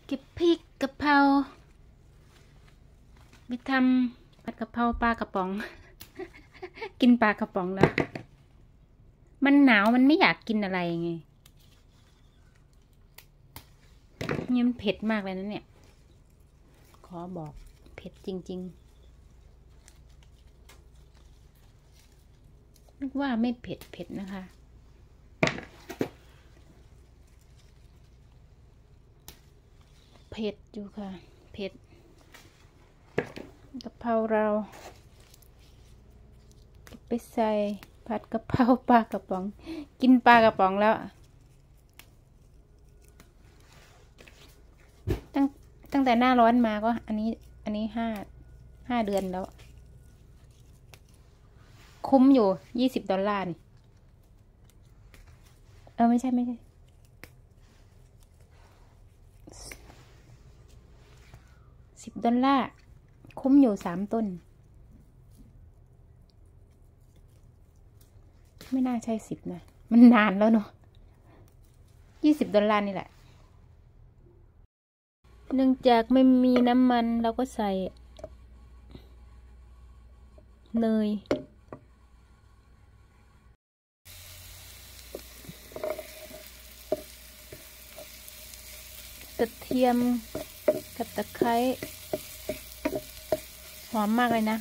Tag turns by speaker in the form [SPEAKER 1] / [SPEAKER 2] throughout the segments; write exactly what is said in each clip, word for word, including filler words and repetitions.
[SPEAKER 1] เก็บพริกกะเพราไปทำผัดกะเพราปลากระป๋อง กินปลากระป๋องแล้วมันหนาวมันไม่อยากกินอะไรไงนี่มันเผ็ดมากเลยนะเนี่ยขอบอกเผ็ดจริงๆนึกว่าไม่เผ็ดเผ็ดนะคะเผ็ดอยู่ค่ะเผ็ดกะเพราเราไปใส่ผัดกะเพราปลากระป๋องกินปลากระป๋องแล้วตั้งตั้งแต่หน้าร้อนมาก็อันนี้อันนี้ห้าห้าเดือนแล้วคุ้มอยู่ยี่สิบดอลลาร์นี่เออไม่ใช่ไม่ใช่สิบดอลลาร์คุ้มอยู่สามต้นไม่น่าใช่สิบนะมันนานแล้วเนาะยี่สิบดอลลาร์นี่แหละเนื่องจากไม่มีน้ำมันเราก็ใส่เนยกระเทียมกับตะไคร้หอมมากเลยนะ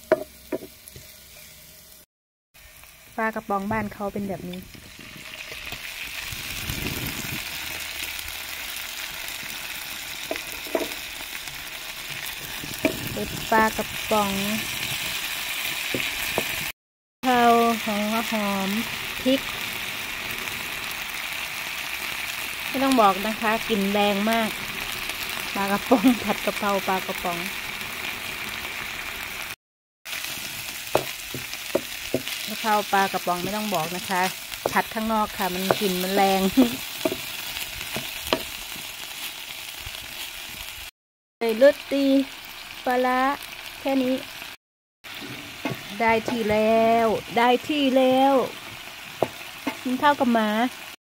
[SPEAKER 1] ปลากระป๋องบ้านเขาเป็นแบบนี้เป็นปลากระป๋องเผาหอมหอมพริกไม่ต้องบอกนะคะกลิ่นแรงมากปลากระป๋องผัดกะเพราปลากระป๋องกะเพราปลากระป๋องไม่ต้องบอกนะคะผัดข้างนอกค่ะมันกลิ่นมันแรงใส่รสดีปลาร้าแค่นี้ได้ที่แล้วได้ที่แล้วกินข้าวกับหมา